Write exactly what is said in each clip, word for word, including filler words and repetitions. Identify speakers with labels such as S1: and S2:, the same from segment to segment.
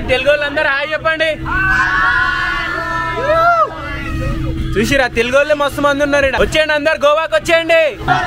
S1: తెలుగు వాళ్ళందరూ హాయ్ చెప్పండి. చూసిరా తెలుగు వాళ్ళే మస్తు మంది ఉన్నారు. వచ్చేయండి అందరు గోవాకి వచ్చేయండి.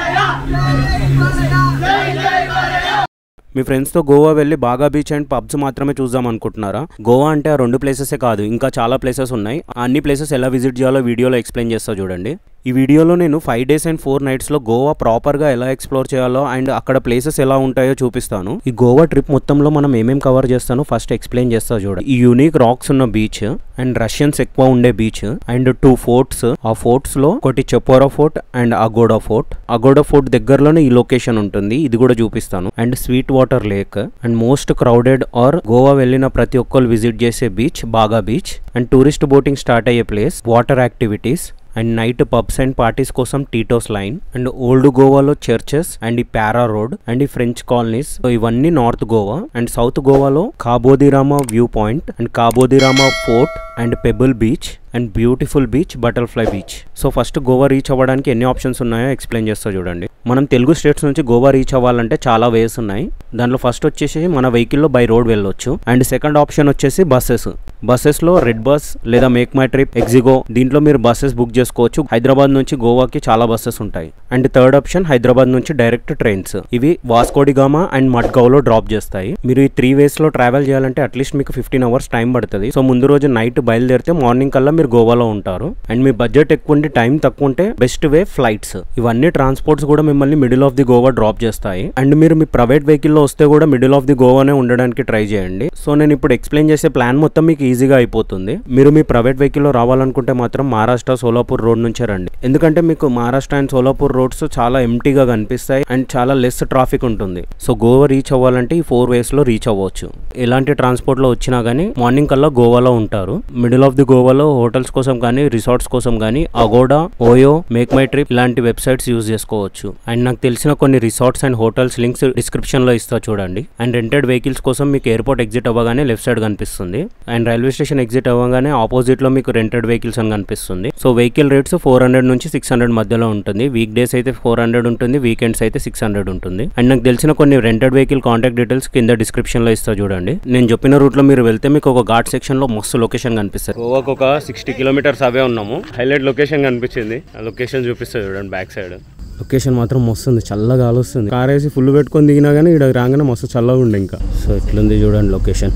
S1: మీ ఫ్రెండ్స్తో గోవా వెళ్ళి బాగా బీచ్ అండ్ పబ్స్ మాత్రమే చూద్దాం అనుకుంటున్నారా? గోవా అంటే ఆ రెండు ప్లేసెసే కాదు, ఇంకా చాలా ప్లేసెస్ ఉన్నాయి. అన్ని ప్లేసెస్ ఎలా విజిట్ చేయాలో వీడియోలో ఎక్స్ప్లెయిన్ చేస్తా చూడండి. ఈ వీడియోలో నేను ఫైవ్ డేస్ అండ్ ఫోర్ నైట్స్లో గోవా ప్రాపర్గా ఎలా ఎక్స్ప్లోర్ చేయాలో అండ్ అక్కడ ప్లేసెస్ ఎలా ఉంటాయో చూపిస్తాను. ఈ గోవా ట్రిప్ మొత్తంలో మనం ఏమేమి కవర్ చేస్తానో ఫస్ట్ ఎక్స్ప్లెయిన్ చేస్తా చూడండి. ఈ యూనిక్ రాక్స్ ఉన్న బీచ్ అండ్ రష్యన్స్ ఎక్కువ ఉండే బీచ్ అండ్ టూ ఫోర్ట్స్. ఆ ఫోర్ట్స్ లో ఒకటి Chapora fort and Aguada fort. Aguada fort దగ్గరలోనే ఈ లొకేషన్ ఉంటుంది, ఇది కూడా చూపిస్తాను. And sweet water lake and most crowded or Goa వెళ్ళిన ప్రతి ఒక్కరు విజిట్ చేసే బీచ్ బాగా beach. And tourist boating start అయ్యే place, water activities and night pubs and parties కోసం టీటోస్ లైన్ అండ్ ఓల్డ్ గోవాలో చర్చెస్ అండ్ ఈ పారా రోడ్ అండ్ ఈ ఫ్రెంచ్ కాలనీస్. సో ఇవన్నీ నార్త్ గోవా. అండ్ సౌత్ గోవాలో Cabo de Rama view point and Cabo de Rama fort and pebble beach and beautiful beach butterfly beach. So first Goa reach అవ్వడానికి ఎన్ని options ఉన్నాయో explain చేస్తా చూడండి. మనం తెలుగు స్టేట్స్ నుంచి గోవా రీచ్ అవ్వాలంటే చాలా వేస్ ఉన్నాయి. దాంట్లో ఫస్ట్ వచ్చేసి మన వెహికల్లో బై రోడ్ వెళ్ళొచ్చు. అండ్ సెకండ్ ఆప్షన్ వచ్చేసి బస్సెస్. బస్సెస్ లో రెడ్ బస్ లేదా మేక్ మై ట్రిప్, ఎగ్జిగో, దీంట్లో మీరు బస్సెస్ బుక్ చేసుకోవచ్చు. హైదరాబాద్ నుంచి గోవాకి చాలా బస్సెస్ ఉంటాయి. అండ్ థర్డ్ ఆప్షన్ హైదరాబాద్ నుంచి డైరెక్ట్ ట్రైన్స్. ఇవి వాస్కోడిగామా అండ్ మడ్గావ్లో డ్రాప్ చేస్తాయి. మీరు ఈ త్రీ వేస్ లో ట్రావెల్ చేయాలంటే అట్లీస్ట్ మీకు ఫిఫ్టీన్ అవర్స్ టైం పడుతుంది. సో ముందు రోజు నైట్ బయలుదేరితే మార్నింగ్ కల్లా మీరు గోవాలో ఉంటారు. అండ్ మీ బడ్జెట్ ఎక్కువ ఉండి టైం తక్కువ ఉంటే బెస్ట్ వే ఫ్లైట్స్. ఇవన్నీ ట్రాన్స్పోర్ట్స్ కూడా మిమ్మల్ని middle of the Goa drop చేస్తాయి. అండ్ మీరు మీ ప్రైవేట్ వెహికల్ లో వస్తే కూడా మిడిల్ ఆఫ్ ది గోవానే ఉండడానికి ట్రై చేయండి. సో నేను ఇప్పుడు ఎక్స్ప్లెయిన్ చేసే ప్లాన్ మొత్తం మీకు ఈజీగా అయిపోతుంది. మీరు మీ ప్రైవేట్ వెహికల్ లో రావాలనుకుంటే మాత్రం మహారాష్ట్ర సోలాపూర్ రోడ్ నుంచే రండి. ఎందుకంటే మీకు మహారాష్ట్ర అండ్ సోలాపూర్ రోడ్స్ చాలా ఎంటీగా కనిపిస్తాయి అండ్ చాలా లెస్ ట్రాఫిక్ ఉంటుంది. సో గోవా రీచ్ అవ్వాలంటే ఈ ఫోర్ వేస్ లో రీచ్ అవ్వచ్చు. ఎలాంటి ట్రాన్స్పోర్ట్ లో వచ్చినా గానీ మార్నింగ్ కల్లా గోవాలో ఉంటారు. మిడిల్ ఆఫ్ ది గోవాలో హోటల్స్ కోసం కానీ రిసార్ట్స్ కోసం కానీ Agoda, OYO, Make My Trip ఇలాంటి వెబ్సైట్స్ యూజ్ చేసుకోవచ్చు. అండ్ నాకు తెలిసిన కొన్ని resorts and hotels links description లో ఇస్తా చూడండి. అండ్ రెంటెడ్ వెహికల్స్ కోసం మీకు ఎయిర్పోర్ట్ ఎగ్జిట్ అవ్వగానే లెఫ్ట్ సైడ్ కనిపిస్తుంది. అండ్ రైల్వే స్టేషన్ ఎగ్జిట్ అవ్వగానే ఆపోజిట్ లో మీకు రెంటెడ్ వెహికల్స్ అని కనిపిస్తుంది. So vehicle rates four hundred నుంచి సిక్స్ హండ్రెడ్ మధ్యలో ఉంటుంది. వీక్ డేస్ అయితే ఫోర్ హండ్రెడ్ ఉంటుంది, వీకెండ్స్ అయితే సిక్స్ హండ్రెడ్ ఉంటుంది. అండ్ నాకు తెలిసిన కొన్ని రెంటెడ్ వెహికల్ కాంటాక్ట్ డీటెయిల్స్ కింద డిస్క్రిప్షన్ లో ఇస్తా చూడండి. నేను చెప్పిన రూట్ లో మీరు వెళ్తే మీకు ఒక ఘాట్ సెక్షన్ లో మస్తు లొకేషన్ కనిపిస్తుంది. గోవాకు ఒక సిక్స్టీ కిలోమీటర్స్ అవే ఉన్నాము. హైలైట్ లొకేషన్ కనిపించింది. ఆ లొకేషన్ చూపిస్తుంది చూడండి బ్యాక్ సైడ్. లొకేషన్ మాత్రం మస్తు ఉంది, చల్లగా ఆలోస్తుంది. కార్ వేసి ఫుల్ పెట్టుకొని దిగినా కానీ ఇక్కడ రాగానే మస్తు చల్లగా ఉండే. ఇంకా సో ఇట్లుంది చూడండి లొకేషన్.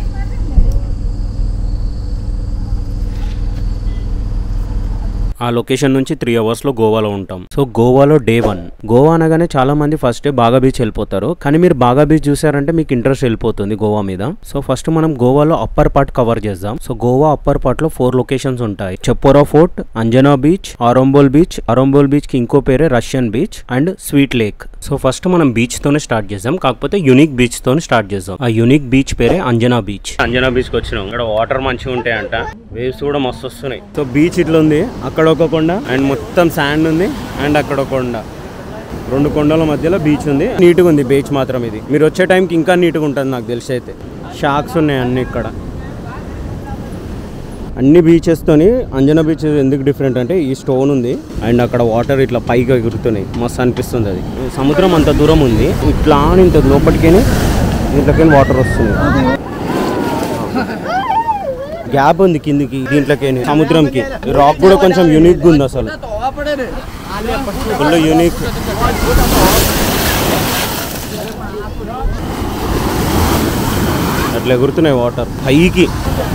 S1: ఆ లొకేషన్ నుంచి త్రీ అవర్స్ లో గోవాలో ఉంటాం. సో గోవాలో డే వన్. గోవా అనగానే చాలా మంది ఫస్ట్ డే బాగా బీచ్ వెళ్ళిపోతారు. కానీ మీరు బాగా బీచ్ చూసారంటే మీకు ఇంట్రెస్ట్ వెళ్ళిపోతుంది గోవా మీద. సో ఫస్ట్ మనం గోవాలో అప్పర్ పార్ట్ కవర్ చేద్దాం. సో గోవా అప్పర్ పార్ట్ లో ఫోర్ లొకేషన్స్ ఉంటాయి. Chapora fort, Anjuna beach, Arambol beach. Arambol beach కి ఇంకో పేరే Russian beach and sweet lake. So first మనం బీచ్ తోనే స్టార్ట్ చేద్దాం, కాకపోతే యూనిక్ బీచ్ తోనే స్టార్ట్ చేద్దాం. ఆ యూనిక్ బీచ్ పేరే అంజనా బీచ్. అంజనా బీచ్ కి వచ్చినాం. ఇక్కడ వాటర్ మంచిగా ఉంటాయంట, వేవ్స్ కూడా మస్తు వస్తున్నాయి. సో బీచ్ ఇట్లా ఉంది. అక్కడ ఒక కొండ అండ్ మొత్తం శాండ్ ఉంది అండ్ అక్కడ ఒక కొండ, రెండు కొండల మధ్యలో బీచ్ ఉంది. నీట్గా ఉంది బీచ్ మాత్రం. ఇది మీరు వచ్చే టైంకి ఇంకా నీట్గా ఉంటుంది నాకు తెలిసి. అయితే షాక్స్ ఉన్నాయి అన్ని ఇక్కడ. అన్ని బీచెస్ తోని అంజనా బీచ్ ఎందుకు డిఫరెంట్ అంటే ఈ స్టోన్ ఉంది అండ్ అక్కడ వాటర్ ఇట్లా పైగా ఎగురుతున్నాయి, మస్తు అనిపిస్తుంది. అది సముద్రం అంత దూరం ఉంది, ఇట్లా ఇంత లోపలికి దీంట్లోకి వాటర్ వస్తుంది. గ్యాప్ ఉంది కిందికి దీంట్లోకి సముద్రంకి. రాక్ కూడా కొంచెం యూనిక్ గా ఉంది, అసలు ఫుల్ యూనిక్. అట్లా ఎగురుతున్నాయి వాటర్ పైకి.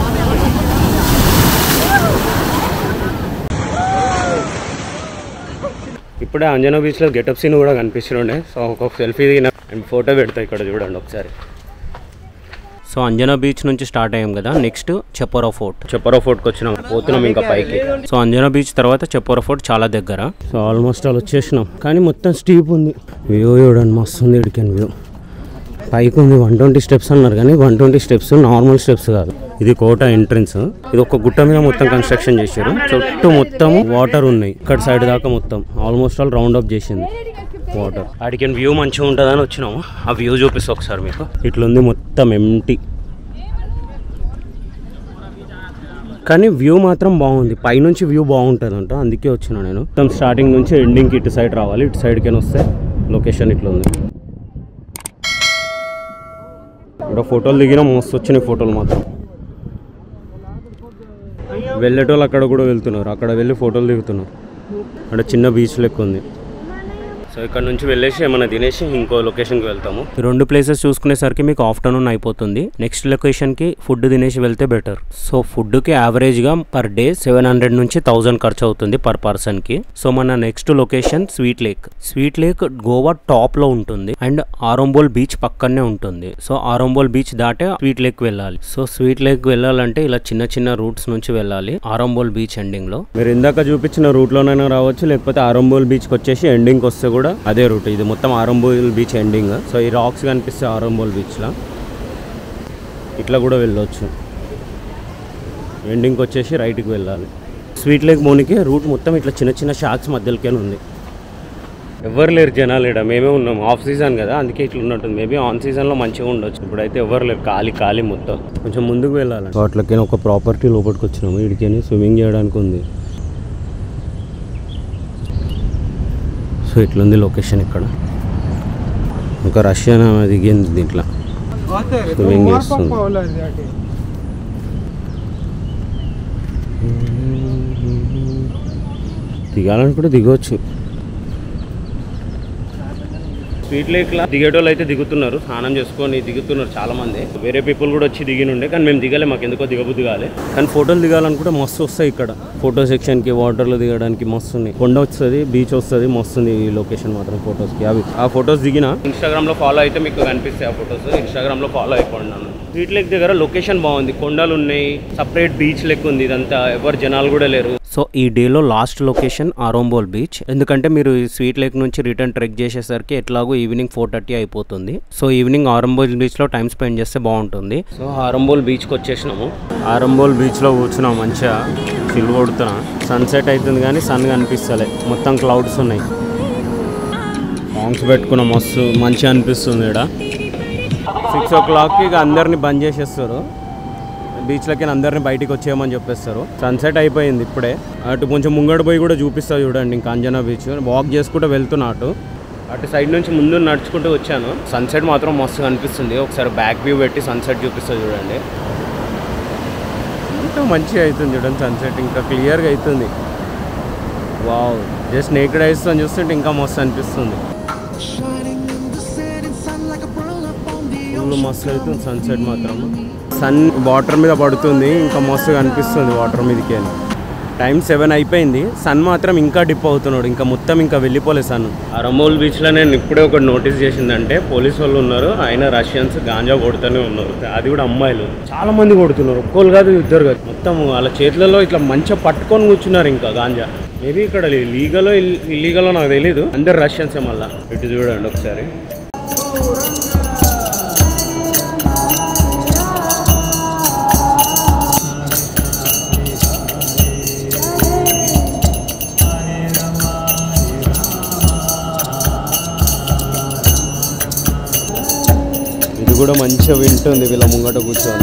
S1: ఇప్పుడే అంజనా బీచ్లో గెటప్ సీన్ కూడా కనిపిస్తుండే. సో ఒక సెల్ఫీ దిగిన అండ్ ఫోటో పెడతా ఇక్కడ చూడండి ఒకసారి. సో అంజనా బీచ్ నుంచి స్టార్ట్ అయ్యాం కదా. Next చెపోరా fort. చెపోరా ఫోర్ట్కి వచ్చినాం, పోతున్నాం ఇంకా పైకి. సో అంజనా బీచ్ తర్వాత చెపోరా ఫోర్ట్ చాలా దగ్గర. సో ఆల్మోస్ట్ ఆల్ వచ్చేసినాం, కానీ మొత్తం స్టీప్ ఉంది. వ్యూ చూడండి మస్తు ఉంది. ఇడికెన్ వ్యూ పైకి ఉంది. వన్ ట్వంటీ స్టెప్స్ అన్నారు కానీ one twenty steps normal steps కాదు. ఇది కోట ఎంట్రన్స్. ఇది ఒక గుట్ట మీద మొత్తం కన్స్ట్రక్షన్ చేశారు. చుట్టూ మొత్తం వాటర్ ఉన్నాయి. ఇక్కడ సైడ్ దాకా మొత్తం ఆల్మోస్ట్ ఆల్ రౌండ్ అప్ చేసింది వాటర్. ఆడికి వ్యూ మంచిగా ఉంటుందని వచ్చినాము. ఆ వ్యూ చూపిస్తా ఒకసారి మీకు. ఇట్లుంది మొత్తం ఎంటీ, కానీ వ్యూ మాత్రం బాగుంది. పైనుంచి వ్యూ బాగుంటుంది అంట, అందుకే వచ్చినా నేను. మొత్తం స్టార్టింగ్ నుంచి ఎండింగ్కి ఇటు సైడ్ రావాలి. ఇటు సైడ్కి వస్తే లొకేషన్ ఇట్లా ఉంది. ఇక్కడ ఫోటోలు దిగినా మస్తు వచ్చినాయి ఫోటోలు మాత్రం. వెళ్ళేటోళ్ళు అక్కడ కూడా వెళ్తున్నారు, అక్కడ వెళ్ళి ఫోటోలు దిగుతున్నారు. అక్కడ చిన్న బీచ్ లెక్క ఉంది. సో ఇక్కడ నుంచి వెళ్ళేసి ఏమైనా తినేసి ఇంకో లొకేషన్కి వెళ్తాము. రెండు ప్లేసెస్ చూసుకునేసరికి మీకు ఆఫ్టర్నూన్ అయిపోతుంది. నెక్స్ట్ లొకేషన్కి ఫుడ్ తినేసి వెళ్తే బెటర్. సో ఫుడ్కి యావరేజ్గా పర్ డే సెవెన్ హండ్రెడ్ నుంచి థౌజండ్ ఖర్చు అవుతుంది పర్ పర్సన్కి. సో మన next location sweet lake. Sweet lake Goa టాప్లో ఉంటుంది అండ్ ఆరంబోల్ బీచ్ పక్కనే ఉంటుంది. సో ఆరంబోల్ బీచ్ దాటే స్వీట్ లేక్ వెళ్ళాలి. సో స్వీట్ లేక్ వెళ్ళాలంటే ఇలా చిన్న చిన్న రూట్స్ నుంచి వెళ్ళాలి ఆరంబోల్ బీచ్ ఎండింగ్లో. మీరు ఇందాక చూపించిన రూట్లోనైనా రావచ్చు, లేకపోతే ఆరంబోల్ బీచ్కి వచ్చేసి ఎండింగ్కి వస్తే కూడా అదే రూట్. ఇది మొత్తం ఆరంబోల్ బీచ్ ఎండింగ్. సో ఈ రాక్స్ కనిపిస్తే ఆరంబోల్ బీచ్లో ఇట్లా కూడా వెళ్ళొచ్చు. ఎండింగ్కి వచ్చేసి రైట్కి వెళ్ళాలి. స్వీట్ లేక్ మోనికి రూట్ మొత్తం ఇట్లా చిన్న చిన్న షాక్స్ మధ్యలోకే ఉంది. ఎవరు లేరు జనాలు, ఇక్కడ మేమే ఉన్నాం. ఆఫ్ సీజన్ కదా, అందుకే ఇట్లా ఉన్నట్టుంది. మేబీ ఆన్ సీజన్లో మంచిగా ఉండొచ్చు. ఇప్పుడైతే ఎవరు లేరు, ఖాళీ ఖాళీ మొత్తం. కొంచెం ముందుకు వెళ్ళాలి. అట్లకైనా ఒక ప్రాపర్టీ లోపలికి వచ్చినాము. వీడికైనా స్విమ్మింగ్ చేయడానికి ఉంది. సో ఇట్లుంది లొకేషన్. ఇక్కడ ఒక రష్యన్ దిగింది దీంట్లో, స్విమ్మింగ్ చేస్తుంది. దిగాలనుకుంటే దిగవచ్చు. స్వీట్ లేక్ లా దిగేటోళ్ళు అయితే దిగుతున్నారు, స్నానం చేసుకొని దిగుతున్నారు చాలా మంది. వేరే పీపుల్ కూడా వచ్చి దిగినుండే, కానీ మేము దిగాలి, మాకు ఎందుకో దిగబుద్ధి కాలే. కానీ ఫోటోలు దిగాలనుకుంటే మస్తు వస్తాయి ఇక్కడ. ఫోటో సెక్షన్ కి వాటర్లో దిగడానికి మస్తు ఉన్నాయి. కొండ వస్తుంది, బీచ్ వస్తుంది, మస్తుంది ఈ లొకేషన్ మాత్రం ఫొటోస్ కి. అవి ఆ ఫొటోస్ దిగిన ఇన్స్టాగ్రామ్ లో ఫాలో అయితే మీకు కనిపిస్తాయి ఆ ఫొటోస్. ఇన్స్టాగ్రామ్ లో ఫాలో అయిపోయినాను. స్వీట్ లేక్ దగ్గర లొకేషన్ బాగుంది, కొండలు ఉన్నాయి, సపరేట్ బీచ్ లెక్క ఉంది. ఇదంతా ఎవరు జనాలు కూడా లేరు. సో ఈ డేలో లాస్ట్ లొకేషన్ ఆరంబోల్ బీచ్. ఎందుకంటే మీరు ఈ స్వీట్ లేక్ నుంచి రిటర్న్ ట్రెక్ చేసేసరికి ఎట్లాగో ఈవినింగ్ ఫోర్ థర్టీ అయిపోతుంది. సో ఈవినింగ్ ఆరంబోల్ బీచ్ లో టైం స్పెండ్ చేస్తే బాగుంటుంది. సో ఆరంబోల్ బీచ్ కి వచ్చేసినాము. ఆరంబోల్ బీచ్ లో కూర్చున్నాం, మంచిగా చిల్ కొడుతున్నాం. సన్సెట్ అవుతుంది కానీ సన్ కనిపిస్తలే, మొత్తం క్లౌడ్స్ ఉన్నాయి. సాంగ్స్ పెట్టుకున్నాం, మస్తు మంచిగా అనిపిస్తుంది. ఇక్కడ సిక్స్ ఓ క్లాక్కి ఇక అందరినీ బంద్ చేసేస్తారు. బీచ్లకి అందరినీ బయటికి వచ్చేయమని చెప్పేస్తారు. సన్సెట్ అయిపోయింది ఇప్పుడే. అటు కొంచెం ముంగడు పోయి కూడా చూపిస్తా చూడండి. ఇంకా అంజనా బీచ్ వాక్ చేసుకుంటూ వెళ్తున్నా. అటు అటు సైడ్ నుంచి ముందు నడుచుకుంటూ వచ్చాను. సన్సెట్ మాత్రం మస్తు అనిపిస్తుంది. ఒకసారి బ్యాక్ వ్యూ పెట్టి సన్సెట్ చూపిస్తా చూడండి. ఇంకా మంచిగా అవుతుంది చూడండి సన్సెట్, ఇంకా క్లియర్గా అవుతుంది. వావ్, జస్ట్ నేకెడ్ ఐస్ తో చూస్తుంటే ఇంకా మస్తు అనిపిస్తుంది. ఫుల్ మస్తు అవుతుంది సన్సెట్ మాత్రం. సన్ వాటర్ మీద పడుతుంది, ఇంకా మస్తుగా అనిపిస్తుంది వాటర్ మీదకి. అని టైం సెవెన్ అయిపోయింది, సన్ మాత్రం ఇంకా డిప్ అవుతున్నాడు. ఇంకా మొత్తం ఇంకా వెళ్ళిపోలేదు సన్. ఆరంబోల్ బీచ్లో నేను ఇప్పుడే ఒకటి నోటీస్ చేసిందంటే, పోలీస్ వాళ్ళు ఉన్నారు, ఆయన రష్యన్స్ గాంజా కొడుతూనే ఉన్నారు. అది కూడా అమ్మాయిలు చాలా మంది కొడుతున్నారు, ఒక్కోళ్ళు కాదు ఇద్దరు కాదు. మొత్తం వాళ్ళ చేతులలో ఇట్లా మంచిగా పట్టుకొని కూర్చున్నారు ఇంకా గాంజా. మేబీ ఇక్కడ లీగలో ఇల్లీగలో నాకు తెలీదు. అందరు రష్యన్సే. మళ్ళీ ఇటు చూడండి ఒకసారి. కూడా మంచిగా వింటుంది వీళ్ళ ముంగట కూర్చొని.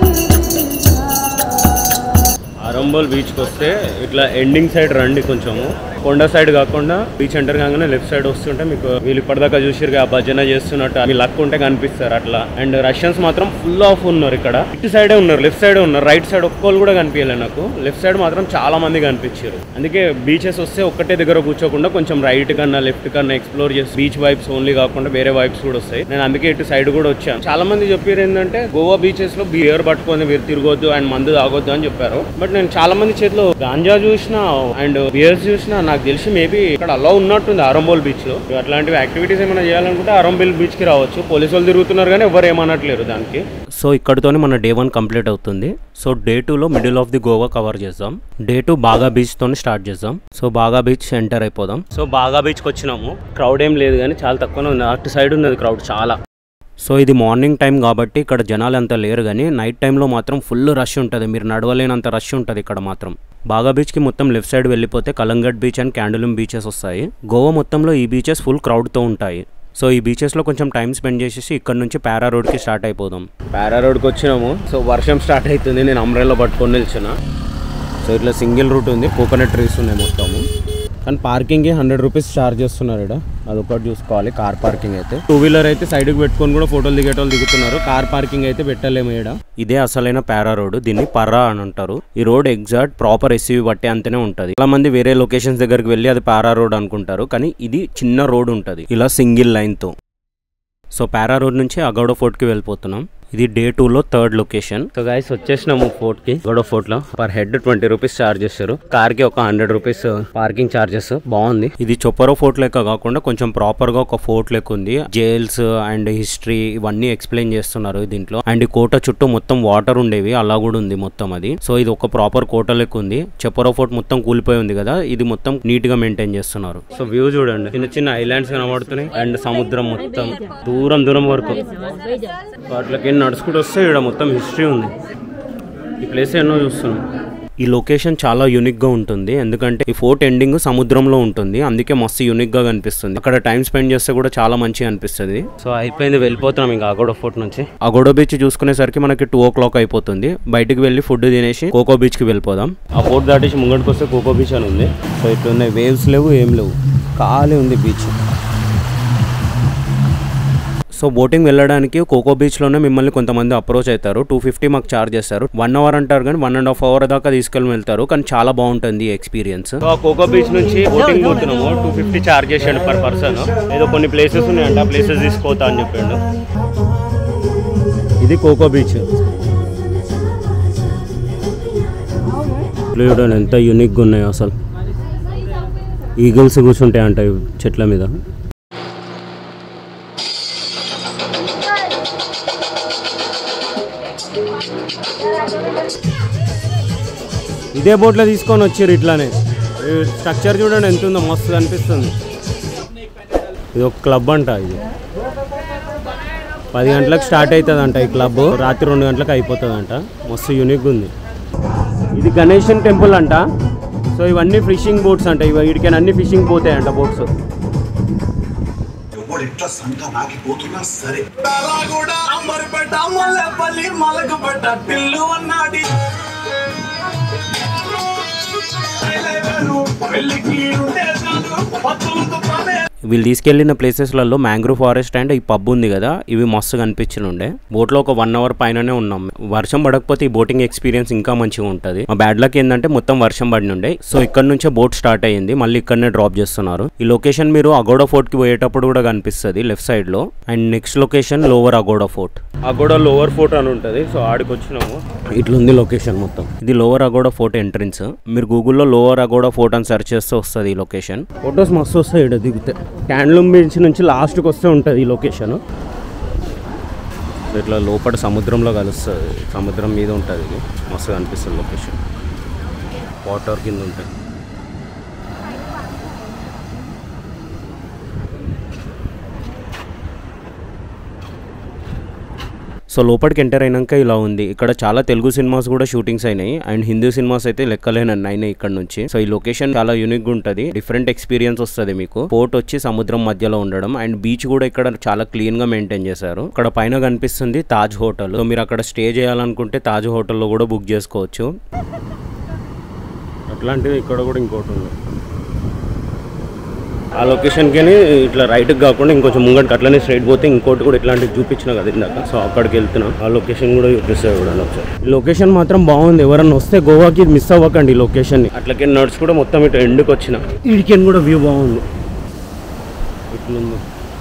S1: ఆరంబోల్ బీచ్కి వస్తే ఇట్లా ఎండింగ్ సైడ్ రండి, కొంచెము కొండ సైడ్ కాకుండా బీచ్ ఎంటర్ కాగానే లెఫ్ట్ సైడ్ వస్తుంటే మీకు వీళ్ళు ఇప్పటిదాకా చూసిరు ఆ భజన చేస్తున్నట్టు మీ లక్ ఉంటే కనిపిస్తారు అట్లా. అండ్ రష్యన్స్ మాత్రం ఫుల్ ఆఫ్ ఉన్నారు ఇక్కడ. ఇటు సైడే ఉన్నారు, లెఫ్ట్ సైడే ఉన్నారు. రైట్ సైడ్ ఒక్కళ్ళు కూడా కనిపించలేదు నాకు. లెఫ్ట్ సైడ్ మాత్రం చాలా మంది కనిపించారు. అందుకే బీచెస్ వస్తే ఒక్కటే దగ్గర కూర్చోకుండా కొంచెం రైట్ కన్నా లెఫ్ట్ కన్నా ఎక్స్ప్లోర్ చేసి బీచ్ వైబ్స్ ఓన్లీ కాకుండా వేరే వైబ్స్ కూడా వస్తాయి. నేను అందుకే ఇటు సైడ్ కూడా వచ్చాను. చాలా మంది చెప్పారు ఏంటంటే గోవా బీచెస్ లో బియర్ పట్టుకొని మీరు తిరగొద్దు అండ్ మందు తాగొద్దు అని చెప్పారు. బట్ నేను చాలా మంది చేతిలో గాంజా చూసినా అండ్ బియర్స్ చూసినా నాకు తెలిసి మేబీ ఇక్కడ అలా ఉన్నట్టుంది ఆరంబోల్ బీచ్ లో. అట్లాంటివి యాక్టివిటీస్ ఏమైనా చేయాలనుకుంటే ఆరంబోల్ బీచ్ కి రావచ్చు. పోలీసు వాళ్ళు తిరుగుతున్నారు కానీ ఎవరు ఏమనట్లేరు దానికి. సో ఇక్కడతోనే మన డే వన్ కంప్లీట్ అవుతుంది. సో డే టూలో middle of the Goa cover చేద్దాం. డే టూ బాగా బీచ్ తోనే స్టార్ట్ చేద్దాం. సో బాగా బీచ్ ఎంటర్ అయిపోదాం. సో బాగా బీచ్కి వచ్చినాము. క్రౌడ్ ఏం లేదు కానీ చాలా తక్కువనే ఉంది. అటు సైడ్ ఉన్నది క్రౌడ్ చాలా. సో ఇది మార్నింగ్ టైం కాబట్టి ఇక్కడ జనాలు అంత లేరు, కానీ నైట్ టైంలో మాత్రం ఫుల్ రష్ ఉంటుంది. మీరు నడవలేనంత రష్ ఉంటుంది ఇక్కడ మాత్రం. బాగా బీచ్కి మొత్తం లెఫ్ట్ సైడ్ వెళ్ళిపోతే Calangute beach and Candolim beaches వస్తాయి. గోవా మొత్తంలో ఈ బీచెస్ ఫుల్ క్రౌడ్తో ఉంటాయి. సో ఈ బీచెస్లో కొంచెం టైం స్పెండ్ చేసేసి ఇక్కడ నుంచి పారా రోడ్కి స్టార్ట్ అయిపోదాం. పారా రోడ్కి వచ్చినాము. సో వర్షం స్టార్ట్ అవుతుంది. నేను అంబ్రెల్లా పట్టుకొని నిల్చిన. సో ఇట్లా సింగిల్ రూట్ ఉంది, కోకోనట్ ట్రీస్ ఉన్నాయి మొత్తము. కానీ పార్కింగ్కి హండ్రెడ్ రూపీస్ ఛార్జ్ చేస్తున్నారు ఇక్కడ. అదొకటి చూసుకోవాలి. కార్ పార్కింగ్ అయితే, టూ వీలర్ అయితే సైడ్కి పెట్టుకొని కూడా ఫోటోలు దిగేటోళ్ళు దిగుతున్నారు. కార్ పార్కింగ్ అయితే పెట్టలేము ఇక్కడ. ఇదే అసలైన పారా రోడ్, దీన్ని పర్రా అని అంటారు. ఈ రోడ్ ఎగ్జాక్ట్ ప్రాపర్ ఎస్యూవీ బట్టే అంతనే ఉంటది. చాలా మంది వేరే లొకేషన్స్ దగ్గరికి వెళ్ళి అది పారా రోడ్ అనుకుంటారు, కానీ ఇది చిన్న రోడ్ ఉంటది ఇలా సింగిల్ లైన్ తో. సో పారా రోడ్ నుంచి అగౌడ ఫోర్ట్ కి వెళ్ళిపోతున్నాం. ఇది డే టూ లో థర్డ్ లొకేషన్. సో గైస్ వచ్చేసినాము ఫోర్ట్ కి. అగౌడ ఫోర్ట్ లో per head twenty rupees charge చేస్తారు. కార్ కి ఒక హండ్రెడ్ రూపీస్ పార్కింగ్ చార్జెస్. బాగుంది. ఇది చొప్పరో ఫోర్ట్ లెక్క కాకుండా కొంచెం ప్రాపర్ గా ఒక ఫోర్ట్ లెక్క ఉంది. జైల్స్ అండ్ హిస్టరీ ఇవన్నీ ఎక్స్ప్లెయిన్ చేస్తున్నారు దీంట్లో. అండ్ ఈ కోట చుట్టూ మొత్తం వాటర్ ఉండేవి, అలా కూడా ఉంది మొత్తం అది. సో ఇది ఒక ప్రాపర్ కోట లెక్క ఉంది. చొప్పరో ఫోర్ట్ మొత్తం కూలిపోయి ఉంది కదా, ఇది మొత్తం నీట్ గా మెయింటైన్ చేస్తున్నారు. సో వ్యూ చూడండి, చిన్న చిన్న ఐలాండ్స్ కనబడుతున్నాయి అండ్ సముద్రం మొత్తం దూరం దూరం వరకు. వాటికి నడుచుకుంటూ వస్తే ఇక్కడ మొత్తం హిస్టరీ ఉంది. ఈ ప్లేస్ ఎన్నో చూస్తున్నాం. ఈ లొకేషన్ చాలా యూనిక్ గా ఉంటుంది, ఎందుకంటే ఈ ఫోర్ట్ ఎండింగ్ సముద్రంలో ఉంటుంది, అందుకే మస్తు యూనిక్ గా కనిపిస్తుంది. అక్కడ టైం స్పెండ్ చేస్తే కూడా చాలా మంచిగా అనిపిస్తుంది. సో అయిపోయింది, వెళ్ళిపోతున్నాం ఇంకా అగౌడ ఫోర్ట్ నుంచి. అగౌడ బీచ్ చూసుకునేసరికి మనకి టూ ఓ క్లాక్ అయిపోతుంది. బయటికి వెళ్ళి ఫుడ్ తినేసి కోకో బీచ్ కి వెళ్ళిపోదాం. ఆ ఫోర్ట్ దాటేసి ముంగడికి వస్తే కోకో బీచ్ అని ఉంది. సో ఇట్లున్నాయి, వేవ్స్ లేవు ఏం లేవు, ఖాళీ ఉంది బీచ్. సో బోటింగ్ వెళ్ళడానికి కోకో బీచ్ లోనే మిమ్మల్ని కొంతమంది అప్రోచ్ అవుతారు. టూ ఫిఫ్టీ మాకు చార్జ్ చేస్తారు. వన్ అవర్ అంటారు కానీ వన్ అండ్ హాఫ్ అవర్ దాకా తీసుకెళ్ళి వెళ్తారు, కానీ చాలా బాగుంటుంది ఎక్స్పీరియన్స్. సో కోకో బీచ్ నుంచి బోటింగ్ పోతున్నాము. టూ ఫిఫ్టీ చార్జ్ చేసాడు పర్ పర్సన్. ఏదో కొన్ని ప్లేసెస్ ఉన్నాయంట, ఆ ప్లేసెస్ తీసుకోతా అని చెప్పాడు. ఇది కోకో బీచ్. చూడండి ఎంత యూనిక్ గా ఉన్నాయో అసలు. ఈగల్స్ కూర్చుంటాయంట చెట్ల మీద. ఇదే బోట్లో తీసుకొని వచ్చారు ఇట్లానే. స్ట్రక్చర్ చూడండి ఎంత ఉందో, మస్తు అనిపిస్తుంది. ఇది ఒక క్లబ్ అంట. ఇది పది గంటలకు స్టార్ట్ అవుతుంది అంట ఈ క్లబ్, రాత్రి రెండు గంటలకు అయిపోతుంది అంట. మస్తు యూనిక్ ఉంది. ఇది గణేషన్ టెంపుల్ అంట. సో ఇవన్నీ ఫిషింగ్ బోట్స్ అంట. ఇవి వీడికైనా అన్ని ఫిషింగ్ పోతాయంట బోట్స్. వీళ్ళు తీసుకెళ్లిన ప్లేసెస్లలో మ్యాంగ్రూవ్ ఫారెస్ట్ అండ్ ఈ పబ్ ఉంది కదా, ఇవి మస్తు కనిపించి ఉండే. బోట్ లో ఒక వన్ అవర్ పైననే ఉన్నాం. వర్షం పడకపోతే ఈ బోటింగ్ ఎక్స్పీరియన్స్ ఇంకా మంచిగా ఉంటుంది. మా బ్యాడ్ లక్ ఏంటంటే మొత్తం వర్షం పడి ఉండే. సో ఇక్కడ నుంచే బోట్ స్టార్ట్ అయ్యింది, మళ్ళీ ఇక్కడనే డ్రాప్ చేస్తున్నారు. ఈ లొకేషన్ మీరు అగౌడ ఫోర్ట్ కి పోయేటప్పుడు కూడా కనిపిస్తుంది లెఫ్ట్ సైడ్ లో. And next location lower Aguada fort. Aguada lower fort అని ఉంటుంది. సో ఆడికి వచ్చినాము. ఇట్లుంది లొకేషన్ మొత్తం. ఇది లోవర్ అగౌడ ఫోర్ట్ ఎంట్రన్స్. మీరు గూగుల్లో లోవర్ అగౌడ ఫోర్ట్ అని సెర్చ్ చేస్తే వస్తుంది ఈ లొకేషన్. ఫొటోస్ మస్తు వస్తాయి ఇక్కడ దిగితే. క్యాండ్లూమ్ బీచ్ నుంచి లాస్ట్కి వస్తే ఉంటుంది ఈ లొకేషన్. ఇట్లా లోపల సముద్రంలో కలుస్తుంది, సముద్రం మీద ఉంటుంది. ఇది మస్తు అనిపిస్తుంది లొకేషన్. వాటర్ కింద ఉంటుంది. సో లోపలికి ఎంటర్ అయినాక ఇలా ఉంది. ఇక్కడ చాలా తెలుగు సినిమాస్ కూడా షూటింగ్స్ అయినాయి అండ్ హిందీ సినిమాస్ అయితే లెక్కలేనన్ని అయినాయి ఇక్కడ నుంచి. సో ఈ లొకేషన్ చాలా యూనిక్ గా ఉంటుంది, డిఫరెంట్ ఎక్స్పీరియన్స్ వస్తుంది మీకు. పోర్ట్ వచ్చి సముద్రం మధ్యలో ఉండడం అండ్ బీచ్ కూడా ఇక్కడ చాలా క్లీన్ గా మెయింటైన్ చేశారు. ఇక్కడ పైన కనిపిస్తుంది తాజ్ హోటల్. సో మీరు అక్కడ స్టే చేయాలనుకుంటే తాజ్ హోటల్లో కూడా బుక్ చేసుకోవచ్చు. అట్లాంటిది ఇక్కడ కూడా ఇంకోటి ఉంది. ఆ లొకేషన్కి ఇట్లా రైట్కి కాకుండా ఇంకొంచెం ముంగడికి అట్లనే స్ట్రైట్ పోతే ఇంకోటి కూడా ఇట్లాంటివి చూపించిన కదా ఇందాక. సో అక్కడికి వెళ్తున్నాం. ఆ లొకేషన్ కూడా చూపిస్తాయి కూడా ఒకసారి. ఈ లొకేషన్ మాత్రం బాగుంది. ఎవరన్నా వస్తే గోవాకి మిస్ అవ్వకండి ఈ లొకేషన్ని. అట్లకే నడుచు కూడా మొత్తం ఇటు ఎండుకు వచ్చిన వీడికి కూడా వ్యూ బాగుంది. ఇట్లుంది.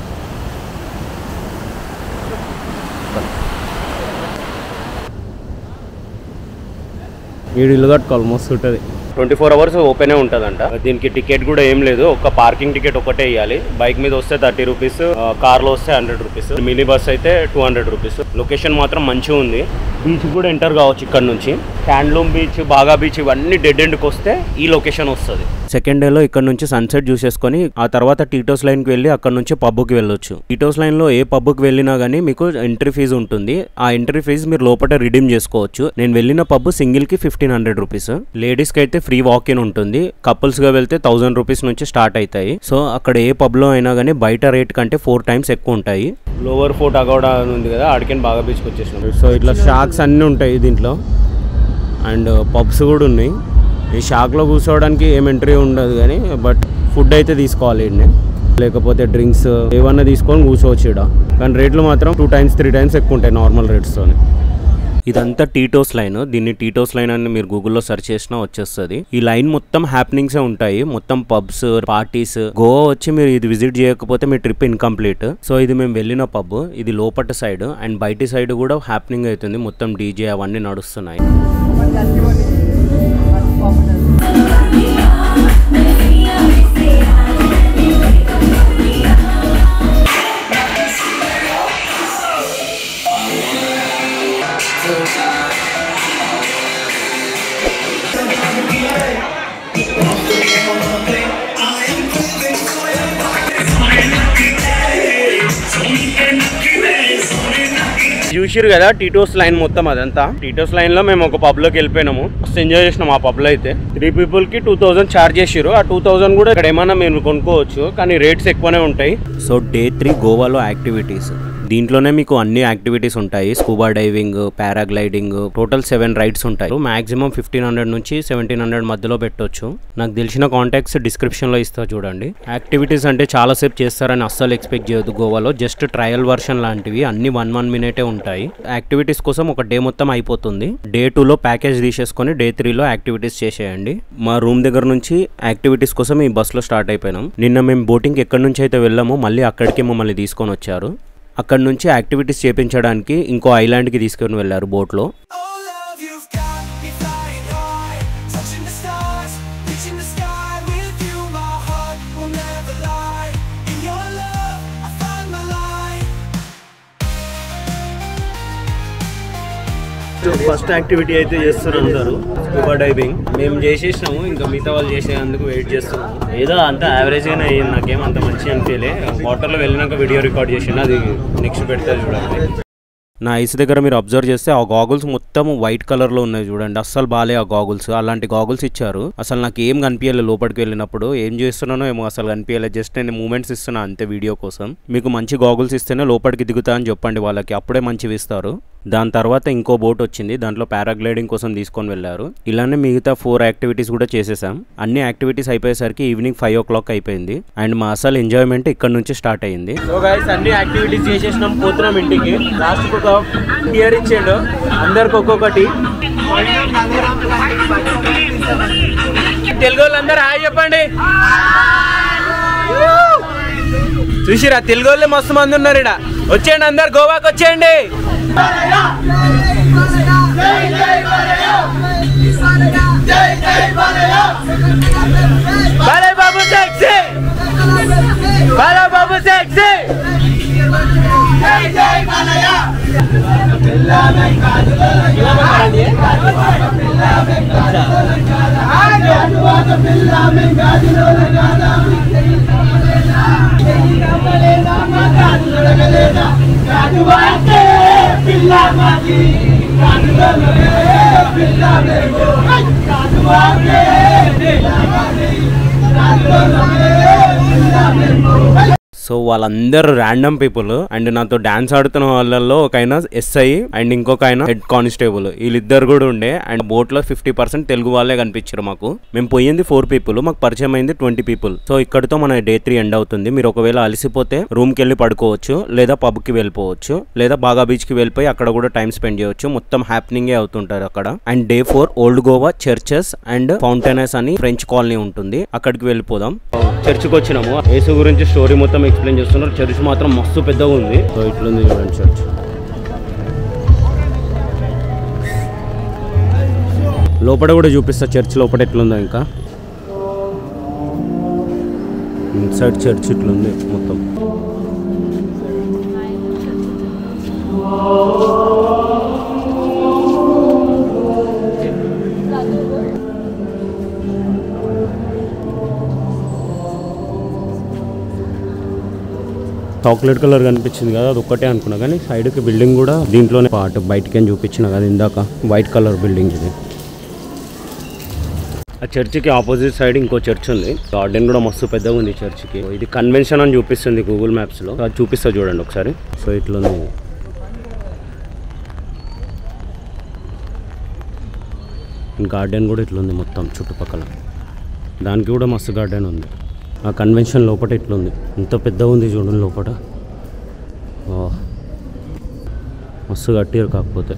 S1: వీడు ఇల్లు కట్టుకోవాలి, మస్తు ఉంటుంది. ట్వంటీ ఫోర్ అవర్స్ ఓపెనే ఉంటుందంట. దీనికి టికెట్ కూడా ఏం లేదు, ఒక పార్కింగ్ టికెట్ ఒకటే ఇవ్వాలి. బైక్ మీద వస్తే థర్టీ రూపీస్, కార్ లో వస్తే హండ్రెడ్ రూపీస్, మినీ బస్ అయితే టూ హండ్రెడ్ రూపీస్. లొకేషన్ మాత్రం మంచిగా ఉంది. బీచ్ కూడా ఎంటర్ కావచ్చు ఇక్కడ నుంచి. క్యాండ్లూమ్ బీచ్, బాగా బీచ్ ఇవన్నీ డెడ్ ఎండ్కి వస్తే ఈ లొకేషన్ వస్తుంది. సెకండ్ డేలో ఇక్కడ నుంచి సన్సెట్ చూసేసుకొని ఆ తర్వాత టీటోస్ లైన్ కి వెళ్ళి అక్కడ నుంచి పబ్కి వెళ్ళొచ్చు. టీటోస్ లైన్ లో ఏ పబ్కి వెళ్ళినా గానీ మీకు ఎంట్రీ ఫీజు ఉంటుంది. ఆ ఎంట్రీ ఫీజు మీరు లోపల రిడీమ్ చేసుకోవచ్చు. నేను వెళ్ళిన పబ్ సింగిల్ కి ఫిఫ్టీన్ హండ్రెడ్ రూపీస్, లేడీస్ కి అయితే ఫ్రీ వాక్ ఇన్ ఉంటుంది. కపుల్స్ గా వెళ్తే థౌసండ్ రూపీస్ నుంచి స్టార్ట్ అవుతాయి. సో అక్కడ ఏ పబ్ లో అయినా గానీ బయట రేట్ కంటే ఫోర్ టైమ్స్ ఎక్కువ ఉంటాయి. లోవర్ ఫోర్ట్ అగౌడ ఉంది కదా, ఆడికని బాగా బీచ్కి వచ్చేసినాం. సో ఇట్లా షాక్స్ అన్ని ఉంటాయి దీంట్లో అండ్ పబ్స్ కూడా ఉన్నాయి. ఈ షాక్లో కూర్చోవడానికి ఏం ఎంట్రీ ఉండదు కానీ బట్ ఫుడ్ అయితే తీసుకోవాలి. లేకపోతే డ్రింక్స్ ఏమన్నా తీసుకొని కూర్చోవచ్చు ఇక్కడ. కానీ రేట్లు మాత్రం టూ టైమ్స్ త్రీ టైమ్స్ ఎక్కువ ఉంటాయి నార్మల్ రేట్స్తోని. ఇదంతా టీటోస్ లైన్. దీన్ని టీటోస్ లైన్ అని మీరు గూగుల్లో సెర్చ్ చేసినా వచ్చేస్తుంది. ఈ లైన్ మొత్తం హ్యాపెనింగ్సే ఉంటాయి, మొత్తం పబ్స్, పార్టీస్. గోవా వచ్చి మీరు ఇది విజిట్ చేయకపోతే మీ ట్రిప్ ఇన్కంప్లీట్. సో ఇది మేము వెళ్ళిన పబ్, ఇది లోపటి సైడ్ అండ్ బయటి సైడ్ కూడా హ్యాపెనింగ్ అవుతుంది, మొత్తం డీజే అవన్నీ నడుస్తున్నాయి. చూసిరు కదా టీటోస్ లైన్ మొత్తం అదంతా. టీటోస్ లైన్ లో మేము ఒక పబ్ లోకి వెళ్ళిపోయినాము, ఎంజాయ్ చేసినాం. ఆ పబ్ లో అయితే త్రీ పీపుల్ కి టూ థౌసండ్ చార్జ్ చేసిరు. ఆ టూ థౌసండ్ కూడా ఇక్కడ ఏమైనా మేము కొనుక్కోవచ్చు, కానీ రేట్స్ ఎక్కువనే ఉంటాయి. సో డే త్రీ గోవాలో యాక్టివిటీస్. దీంట్లోనే మీకు అన్ని యాక్టివిటీస్ ఉంటాయి, scuba diving, paragliding, total seven rides ఉంటాయి. మాక్సిమం ఫిఫ్టీన్ హండ్రెడ్ నుంచి సెవెంటీన్ హండ్రెడ్ మధ్యలో పెట్టొచ్చు. నాకు తెలిసిన కాంటాక్ట్స్ డిస్క్రిప్షన్ లో ఇస్తా చూడండి. యాక్టివిటీస్ అంటే చాలా సేపు చేస్తారని అస్సలు ఎక్స్పెక్ట్ చేయొద్దు. గోవాలో జస్ట్ ట్రయల్ వర్షన్ లాంటివి, అన్ని వన్ వన్ మినిటే ఉంటాయి. యాక్టివిటీస్ కోసం ఒక డే మొత్తం అయిపోతుంది. డే టూ లో ప్యాకేజ్ తీసేసుకొని డే త్రీలో యాక్టివిటీస్ చేసేయండి. మా రూమ్ దగ్గర నుంచి యాక్టివిటీస్ కోసం ఈ బస్ లో స్టార్ట్ అయిపోయినాం. నిన్న మేము బోటింగ్ ఎక్కడి నుంచి అయితే వెళ్ళామో మళ్ళీ అక్కడికి మమ్మల్ని తీసుకొని వచ్చారు. అక్కడ నుంచి యాక్టివిటీస్ చేయించడానికి ఇంకో ఐలాండ్కి తీసుకొని వెళ్ళారు బోట్లో. ఫస్ట్ యాక్టివిటీ అయితే చేస్తున్నారు అందరూ, స్కూబా డైవింగ్. మేము చేసేసినాము, ఇంకా మిగతా వాళ్ళు చేసేందుకు వెయిట్ చేస్తున్నాము. ఏదో అంత యావరేజ్గానే అయ్యింది, నాకేం అంత మంచిగా అనిపించలే. వాటర్లో వెళ్ళినాక వీడియో రికార్డ్ చేసిన, అది నెక్స్ట్ పెడితే చూడండి. నా ఐస్ దగ్గర మీరు అబ్జర్వ్ చేస్తే ఆ గాగుల్స్ మొత్తం వైట్ కలర్ లో ఉన్నాయి చూడండి, అస్సలు బాలే ఆ గాగుల్స్. అలాంటి గాగుల్స్ ఇచ్చారు. అసలు నాకు ఏం కనిపించలేదు లోపలికి వెళ్ళినప్పుడు, ఏం చేస్తున్నానో ఏమో అసలు కనిపించలేదు. జస్ట్ నేను మూమెంట్స్ ఇస్తున్నా అంతే వీడియో కోసం. మీకు మంచి గాగుల్స్ ఇస్తేనే లోపలికి దిగుతా అని చెప్పండి వాళ్ళకి, అప్పుడే మంచివి ఇస్తారు. దాని తర్వాత ఇంకో బోట్ వచ్చింది, దాంట్లో పారాగ్లైడింగ్ కోసం తీసుకొని వెళ్ళారు. ఇలానే మిగతా ఫోర్ యాక్టివిటీస్ కూడా చేసేసాం. అన్ని యాక్టివిటీస్ అయిపోయేసరికి ఈవినింగ్ ఫైవ్ ఓ క్లాక్ అయిపోయింది. అండ్ మా అసలు ఎంజాయ్మెంట్ ఇక్కడ నుంచి స్టార్ట్ అయ్యింది. సో గైస్ అన్ని యాక్టివిటీస్ చేసేసినాం, పోతున్నాం ఇంటికి. లాస్ట్ ఒక టియర్ ఇచ్చాడు అందరికి ఒక్కొక్కటి. తెలుగు వాళ్ళందరూ హాయ్ చెప్పండి. చూసిరా తెలుగు వాళ్ళే మస్తు మంది ఉన్నారు ఇక్కడ. వచ్చేయండి అందరు, గోవాకి వచ్చేయండి. బాలే బాబు సెక్సీ, బాలే బాబు సెక్సీ. జై జై బాలయ్య. బిల్లా మే కాదుల బిల్లా మే కాదుల ఆగ బిల్లా మే కాదుల లగానా లేనా మా కాదుల లగలేనా కాదువాకే బిల్లా మాకి కాదుల బిల్లా మే కాదువాకే బిల్లా మాకి కాదుల బిల్లా మే. సో వాళ్ళందరూ ర్యాండమ్ పీపుల్. అండ్ నాతో డాన్స్ ఆడుతున్న వాళ్ళలో ఒక ఆయన ఎస్ఐ అండ్ ఇంకొక ఆయన హెడ్ కానిస్టేబుల్, వీళ్ళిద్దరు కూడా ఉండే. అండ్ బోట్ లో ఫిఫ్టీ పర్సెంట్ తెలుగు వాళ్ళే కనిపించారు మాకు. మేము పోయింది ఫోర్ పీపుల్, మాకు పరిచయం అయింది ట్వంటీ పీపుల్. సో ఇక్కడతో మన డే త్రీ ఎండ్ అవుతుంది. మీరు ఒకవేళ అలసిపోతే రూమ్ కి వెళ్ళి పడుకోవచ్చు, లేదా పబ్ కి వెళ్ళిపోవచ్చు, లేదా బాగా బీచ్ కి వెళ్ళిపోయి అక్కడ కూడా టైం స్పెండ్ చేయవచ్చు. మొత్తం హ్యాపెనింగ్ అవుతుంటారు అక్కడ. And day four old Goa churches and fountains అని ఫ్రెంచ్ కాలనీ ఉంటుంది, అక్కడికి వెళ్ళిపోదాం. చర్చ్కి వచ్చినాము, యేసు గురించి స్టోరీ మొత్తం ఎక్స్ప్లెయిన్ చేస్తున్నారు. చర్చ్ మాత్రం మస్తు పెద్దగా ఉంది. సో ఇట్లుంది చూడండి చర్చ్. లోపల కూడా చూపిస్తా చర్చ్ లోపల ఎట్లుందో. ఇంకా ఇన్సైడ్ చర్చ్ ఇట్లుంది మొత్తం. చాక్లెట్ కలర్ కనిపించింది కదా, అది ఒక్కటే అనుకున్నా. కానీ సైడ్కి బిల్డింగ్ కూడా దీంట్లోనే పార్ట్ బయటకి చూపించిన కదా ఇందాక, వైట్ కలర్ బిల్డింగ్ ఇది. ఆ చర్చికి ఆపోజిట్ సైడ్ ఇంకో చర్చ్ ఉంది. గార్డెన్ కూడా మస్తు పెద్దగా ఉంది చర్చికి. ఇది కన్వెన్షన్ అని చూపిస్తుంది గూగుల్ మ్యాప్స్లో, అది చూపిస్తా చూడండి ఒకసారి. సో ఇట్లుంది. గార్డెన్ కూడా ఇట్లుంది మొత్తం చుట్టుపక్కల. దానికి కూడా మస్తు గార్డెన్ ఉంది. ఆ కన్వెన్షన్ లోపల ఇట్లుంది, ఇంత పెద్ద ఉంది చూడండి లోపల. మస్తు కట్టారు. కాకపోతే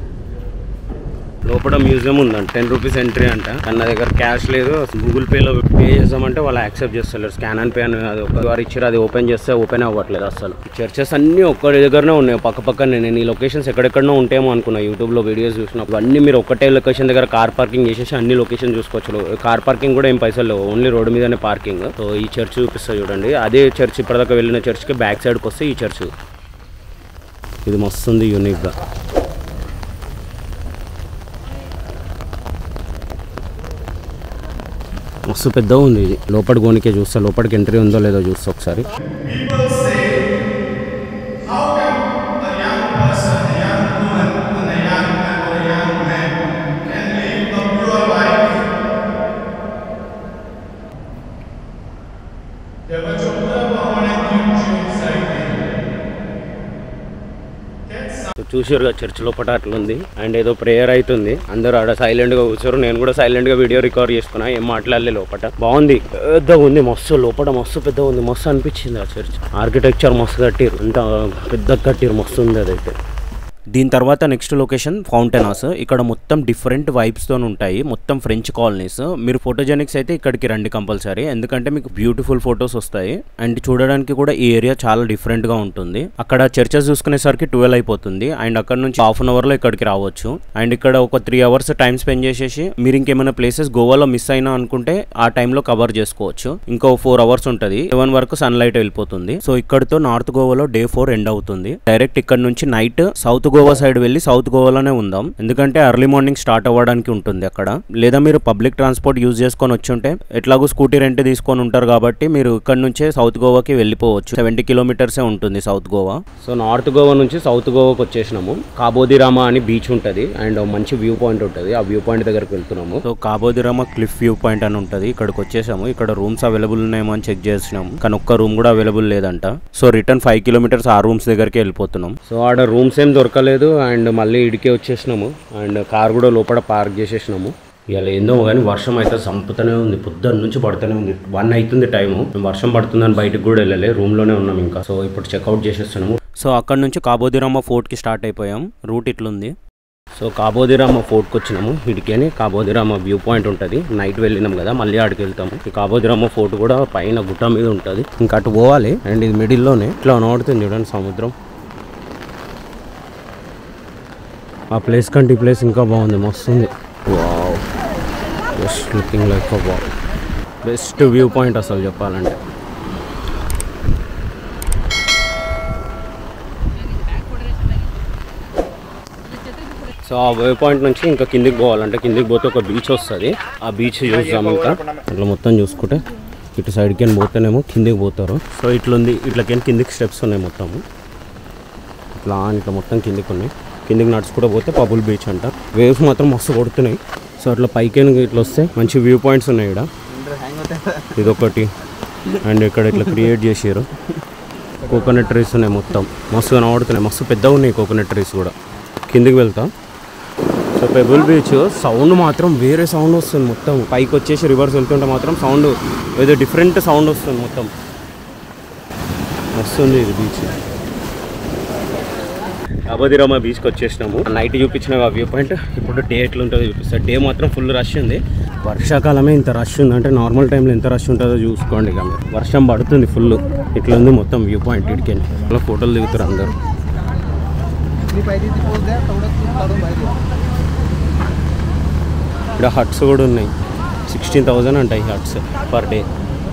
S1: లోపల మ్యూజియం ఉందంట, టెన్ రూపీస్ ఎంట్రీ అంట. నా దగ్గర క్యాష్ లేదు, గూగుల్ పేలో పే చేసామంటే వాళ్ళు యాక్సెప్ట్ చేస్తలేరు. స్కాన్ అండ్ పే అని అది ఒకసారి ఇచ్చారు, అది ఓపెన్ చేస్తే ఓపెన్ అవ్వట్లేదు అసలు. చర్చెస్ అన్నీ ఒక్కడి దగ్గరనే ఉన్నాయి పక్క పక్కనే. నేను ఈ లొకేషన్స్ ఎక్కడెక్కడో ఉంటాయేమో అనుకున్నా యూట్యూబ్లో వీడియోస్ చూసినప్పుడు. అన్నీ మీరు ఒకటే లొకేషన్ దగ్గర కార్ పార్కింగ్ చేసేసి అన్ని లొకేషన్ చూసుకోవచ్చు. కార్ పార్కింగ్ కూడా ఏం పైసలు లేవు, ఓన్లీ రోడ్డు మీదనే పార్కింగ్. సో ఈ చర్చ్ చూపిస్తా చూడండి. అదే చర్చ్ ఇప్పటిదాకా వెళ్ళిన చర్చ్కి బ్యాక్ సైడ్కి వస్తే ఈ చర్చ్. ఇది మస్తుంది యూనిక్గా. మస్తు పెద్ద ఉంది ఇది. లోపలికి గోనికే చూస్తా, లోపలికి ఎంట్రీ ఉందో లేదో చూస్తా ఒకసారి. చూసారుగా చర్చ్ లోపల అట్లుంది. అండ్ ఏదో ప్రేయర్ అవుతుంది, అందరూ ఆడ సైలెంట్ గా కూర్చోరు. నేను కూడా సైలెంట్ గా వీడియో రికార్డ్ చేసుకున్నా, ఏం మాట్లాడలే. లోపల బాగుంది, పెద్దగా ఉంది, మస్తు లోపల మస్తు పెద్దగా ఉంది. మస్తు అనిపించింది ఆ చర్చ్. ఆర్కిటెక్చర్ మస్తు కట్టిరు, అంత పెద్ద కట్టిరు, మస్తు ఉంది అదైతే. దీని తర్వాత నెక్స్ట్ లొకేషన్ ఫౌంటైన్ హౌస్. ఇక్కడ మొత్తం డిఫరెంట్ వైబ్స్తో ఉంటాయి, మొత్తం ఫ్రెంచ్ కాలనీస్. మీరు ఫోటోజెనిక్స్ అయితే ఇక్కడికి రండి కంపల్సరీ, ఎందుకంటే మీకు బ్యూటిఫుల్ ఫొటోస్ వస్తాయి. అండ్ చూడడానికి కూడా ఈ ఏరియా చాలా డిఫరెంట్గా ఉంటుంది. అక్కడ చర్చెస్ చూసుకునేసరికి ట్వెల్వ్ అయిపోతుంది. అండ్ అక్కడ నుంచి హాఫ్ అన్ అవర్లో ఇక్కడికి రావచ్చు. అండ్ ఇక్కడ ఒక త్రీ అవర్స్ టైం స్పెండ్ చేసేసి మీరు ఇంకేమైనా ప్లేసెస్ గోవాలో మిస్ అయినా అనుకుంటే ఆ టైంలో కవర్ చేసుకోవచ్చు. ఇంకో ఫోర్ అవర్స్ ఉంటుంది, సెవెన్ వరకు సన్ లైట్ వెళ్ళిపోతుంది. సో ఇక్కడితో నార్త్ గోవాలో డే ఫోర్ ఎండ్ అవుతుంది. డైరెక్ట్ ఇక్కడ నుంచి నైట్ సౌత్ గోవా సైడ్ వెళ్ళి సౌత్ గోవాలోనే ఉందాం, ఎందుకంటే ఎర్లీ మార్నింగ్ స్టార్ట్ అవ్వడానికి ఉంటుంది అక్కడ. లేదా మీరు పబ్లిక్ ట్రాన్స్పోర్ట్ యూజ్ చేసుకొని వచ్చి ఉంటే, ఎట్లాగో స్కూటీ రెంట్ తీసుకొని ఉంటారు కాబట్టి మీరు ఇక్కడ నుంచే సౌత్ గోవాకి వెళ్ళిపోవచ్చు. సెవెంటీ కిలోమీటర్సే ఉంటుంది south Goa. So north Goa నుంచి సౌత్ గోవాకి వచ్చేసినాము. కాబోదిరామా అని బీచ్ ఉంటుంది అండ్ మంచి వ్యూ పాయింట్ ఉంటుంది. ఆ వ్యూ పాయింట్ దగ్గరకు వెళ్తున్నాము. So Cabo de Rama cliff view point అని ఉంటుంది. ఇక్కడికి వచ్చేసాము. ఇక్కడ రూమ్స్ అవైలబుల్ ఉన్నాయేమో అని చెక్ చేసినాము, కానీ ఒక్క రూమ్ కూడా అవైలబుల్ లేదంట. సో రిటర్న్ ఫైవ్ కిలోమీటర్స్ ఆ రూమ్స్ దగ్గరికి వెళ్ళిపోతున్నాం. సో ఆడ రూమ్స్ ఏం దొరకలేదు అండ్ మళ్ళీ ఇడికే వచ్చేసినాము. అండ్ కార్ కూడా లోపల పార్క్ చేసేసినాము. ఇలా ఏందో కానీ వర్షం అయితే చంపుతూనే ఉంది, పొద్దున్న నుంచి పడుతూనే ఉంది. వన్ అవుతుంది టైము, వర్షం పడుతుందని బయటకు కూడా వెళ్ళలే, రూమ్లోనే ఉన్నాం ఇంకా. సో ఇప్పుడు చెక్అవుట్ చేసేస్తున్నాము. సో అక్కడ నుంచి కాబోదిరామా ఫోర్ట్కి స్టార్ట్ అయిపోయాం. రూట్ ఇట్లుంది. సో కాబోదిరామా ఫోర్ట్కి వచ్చినాము. ఇడికేనే కాబోదిరామా వ్యూ పాయింట్ ఉంటుంది. నైట్ వెళ్ళినాం కదా, మళ్ళీ ఆడికి వెళ్తాము. ఈ కాబోదిరామా ఫోర్ట్ కూడా పైన గుట్ట మీద ఉంటుంది, ఇంకా అటు పోవాలి. అండ్ ఇది మిడిల్లోనే ఇట్లా నోడుతుంది చూడండి సముద్రం. ఆ ప్లేస్ కంటే ఈ ప్లేస్ ఇంకా బాగుంది, మస్తుంది. Wow, just looking like a wow, best view point అసలు చెప్పాలంటే. సో ఆ వ్యూ పాయింట్ నుంచి ఇంకా కిందికి పోవాలంటే, కిందికి పోతే ఒక బీచ్ వస్తుంది. ఆ బీచ్ చూద్దాం. ఇంకా ఇట్లా మొత్తం చూసుకుంటే ఇటు సైడ్కి పోతేనేమో కిందికి పోతారు. సో ఇట్లుంది, ఇట్లకి కిందికి స్టెప్స్ ఉన్నాయి మొత్తము. ఇట్లా ఇట్లా మొత్తం కిందికి ఉన్నాయి. కిందికి నడుచుకుంటూ పోతే పబుల్ బీచ్ అంట. వేవ్స్ మాత్రం మస్తు కొడుతున్నాయి. సో అట్లా పైకి ఇట్లా వస్తే మంచి వ్యూ పాయింట్స్ ఉన్నాయి ఇక్కడ. ఇదొకటి. అండ్ ఇక్కడ ఇట్లా క్రియేట్ చేసారు. కోకోనట్ ట్రీస్ ఉన్నాయి మొత్తం, మస్తు కనబడుతున్నాయి. మస్తు పెద్దగా ఉన్నాయి కోకోనట్ ట్రీస్ కూడా. కిందికి వెళ్తాం. సో పెబుల్ బీచ్ సౌండ్ మాత్రం వేరే సౌండ్ వస్తుంది మొత్తం. పైకి వచ్చేసి రివర్స్ వెళ్తుంటే మాత్రం సౌండ్ ఏదో డిఫరెంట్ సౌండ్ వస్తుంది మొత్తం. వస్తుంది ఇది బీచ్. కాబోదిరామా బీచ్కి వచ్చేసినాము. నైట్ చూపించిన వ్యూ పాయింట్. ఇప్పుడు డే ఎట్లా ఉంటుందో చూపిస్తారు. డే మాత్రం ఫుల్ రష్ ఉంది. వర్షాకాలమే ఇంత రష్ ఉంది అంటే నార్మల్ టైంలో ఎంత రష్ ఉంటుందో చూసుకోండి. ఇక మీరు వర్షం పడుతుంది ఫుల్. ఇట్లా ఉంది మొత్తం వ్యూ పాయింట్. ఇటుకెళ్ళి అలా ఫోటోలు దిగుతారు అందరూ. ఇక్కడ హట్స్ కూడా ఉన్నాయి. సిక్స్టీన్ థౌజండ్ అంటాయి హట్స్ పర్ డే.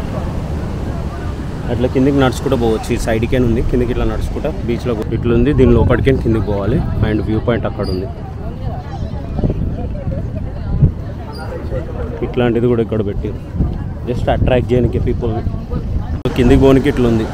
S1: అట్లా కిందికి నడుచుకుంటూ పోవచ్చు. ఈ సైడ్కే ఉంది, కిందికి ఇట్లా నడుచుకుంటా బీచ్లో ఇట్లా ఉంది. దీని లోపలికే కిందికి పోవాలి. అండ్ వ్యూ పాయింట్ అక్కడ ఉంది. ఇట్లాంటిది కూడా ఇక్కడ పెట్టి జస్ట్ అట్రాక్ట్ చేయడానికి పీపుల్. కిందికి పోనీకి ఇట్లా ఉంది.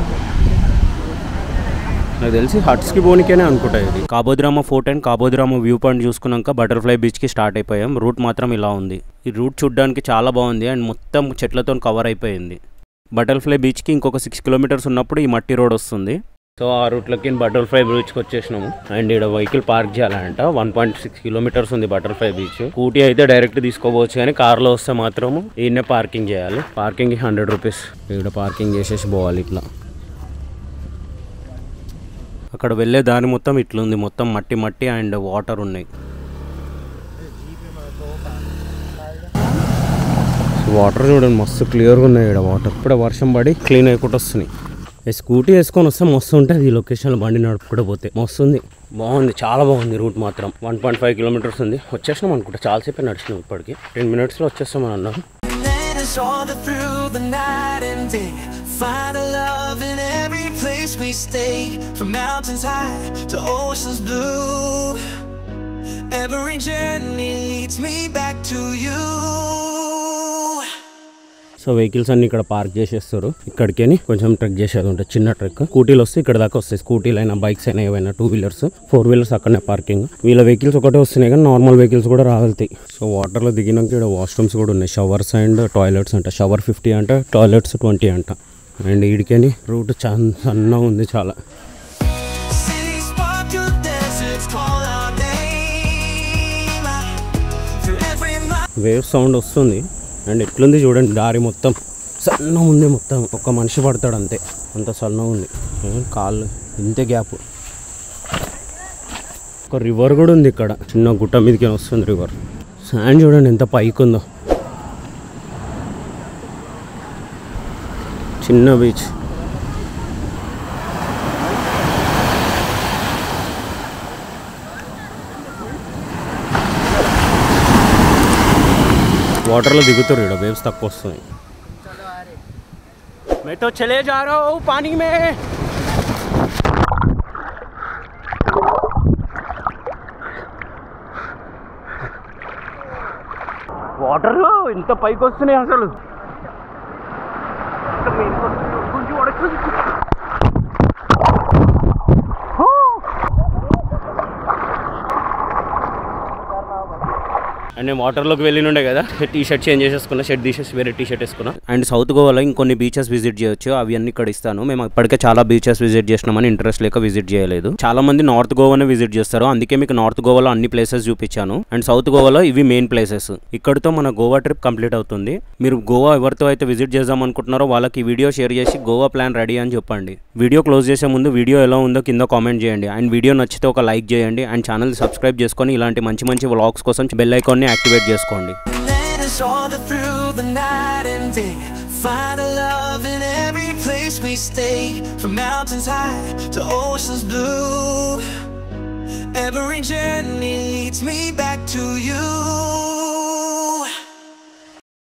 S1: నాకు తెలిసి హట్స్కి పోనీకేనే అనుకుంటా ఇది. Cabo de Rama fort and Cabo de Rama view point చూసుకున్నాక బటర్ఫ్లై బీచ్కి స్టార్ట్ అయిపోయాం. రూట్ మాత్రం ఇలా ఉంది. ఈ రూట్ చూడడానికి చాలా బాగుంది అండ్ మొత్తం చెట్లతో కవర్ అయిపోయింది. బటర్ఫ్లై బీచ్కి ఇంకొక సిక్స్ కిలోమీటర్స్ ఉన్నప్పుడు ఈ మట్టి రోడ్ వస్తుంది. సో ఆ రూట్లోకి బటర్ఫ్లై బీచ్కి వచ్చేసినాము. అండ్ ఇక్కడ వెహికల్ పార్క్ చేయాలంట. వన్ పాయింట్ సిక్స్ కిలోమీటర్స్ ఉంది బటర్ఫ్లై బీచ్. స్కూటీ అయితే డైరెక్ట్ తీసుకోవచ్చు, కానీ కార్లో వస్తే మాత్రము ఈయనే పార్కింగ్ చేయాలి. Parking hundred rupees. ఇక్కడ పార్కింగ్ చేసేసి పోవాలి. ఇట్లా అక్కడ వెళ్ళే దారి మొత్తం ఇట్లుంది, మొత్తం మట్టి మట్టి అండ్ వాటర్ ఉన్నాయి. వాటర్ చూడండి మస్తు క్లియర్గా ఉన్నాయి ఇక్కడ వాటర్. ఇప్పుడే వర్షం పడి క్లీన్ అయిపోయి వస్తున్నాయి. స్కూటీ వేసుకొని వస్తే మస్తు ఉంటుంది ఈ లొకేషన్లో. బండి నడుపుకుంటూ పోతే మస్తుంది, బాగుంది, చాలా బాగుంది. రూట్ మాత్రం వన్ పాయింట్ ఫైవ్ కిలోమీటర్స్ ఉంది. వచ్చేసినాం అనుకుంటా, చాలాసేపు నడిచినాం. ఇప్పటికి టెన్ మినిట్స్లో వచ్చేస్తామని అన్నారు. సో వెహికల్స్ అన్ని ఇక్కడ పార్క్ చేసేస్తారు. ఇక్కడికి కొంచెం ట్రెక్ చేసేది ఉంటుంది, చిన్న ట్రెక్. స్కూటీలు వస్తే ఇక్కడ దాకా వస్తాయి. స్కూటీలు అయినా, బైక్స్ అయినా, ఏవైనా టూ వీలర్స్, ఫోర్ వీలర్స్ అక్కడనే పార్కింగ్. వీళ్ళ వెహికల్స్ ఒకటే వస్తున్నాయి, కానీ నార్మల్ వెహికల్స్ కూడా రాగలుగుతాయి. సో వాటర్లో దిగినాక ఇక్కడ వాష్రూమ్స్ కూడా ఉన్నాయి. షవర్స్ అండ్ టాయిలెట్స్ అంట. షవర్ ఫిఫ్టీ అంట, టాయిలెట్స్ ట్వంటీ అంట. అండ్ ఈడికని రూట్ చాలా సన్నగా ఉంది చాలా. వేవ్ సౌండ్ వస్తుంది. అండ్ ఎట్లుంది చూడండి, దారి మొత్తం సన్నగా ఉంది. మొత్తం ఒక్క మనిషి పడతాడు అంతే, అంత సన్నగా ఉంది. కాళ్ళు ఇంతే గ్యాప్. ఒక రివర్ కూడా ఉంది ఇక్కడ, చిన్న గుట్ట మీదకి వస్తుంది రివర్. శాండ్ చూడండి ఎంత పైకి ఉందో. చిన్న బీచ్. వాటర్లో దిగుతారు ఇక్కడ, వేవ్స్ తక్కువ వస్తున్నాయి. मैं तो चले जा रहा हूँ पानी में. వాటర్ ఇంత పైకి వస్తున్నాయి అసలు. అండ్ నేను వాటర్లోకి వెళ్ళినుండే కదా, టీ షర్ట్ చేంజ్ చేసేసుకున్నా, షర్ట్ తీసేసి వేరే టీ షర్ట్ వేసుకున్నా. అండ్ సౌత్ గోవాలో ఇంకొన్ని బీచెస్ విజిట్ చేయొచ్చు, అవి అన్ని ఇక్కడ ఇస్తాను. మేము ఇప్పటికే చాలా బీచెస్ విజిట్ చేసినామని ఇంట్రెస్ట్ లేక విజిట్ చేయలేదు. చాలా మంది నార్త్ గోవానే విజిట్ చేస్తారు, అందుకే మీకు నార్త్ గోవాలో అన్ని ప్లేసెస్ చూపించాను. అండ్ సౌత్ గోవాలో ఇవి మెయిన్ ప్లేసెస్. ఇక్కడితో మన గోవా ట్రిప్ కంప్లీట్ అవుతుంది. మీరు గోవా ఎవరితో అయితే విజిట్ చేద్దాం అనుకుంటున్నారో వాళ్ళకి ఈ వీడియో షేర్ చేసి గోవా ప్లాన్ రెడీ అని చెప్పండి. వీడియో క్లోజ్ చేసే ముందు వీడియో ఎలా ఉందో కింద కామెంట్ చేయండి. అండ్ వీడియో నచ్చితే ఒక లైక్ చేయండి. అండ్ ఛానల్ సబ్స్క్రైబ్ చేసుకొని ఇలాంటి మంచి మంచి వ్లాగ్స్ కోసం బెల్ ఐకాన్ని యాక్టివేట్ చేసుకోండి.
S2: All through the night and day, find a love in every place we stay. From mountains high to oceans blue, every journey leads me back to you.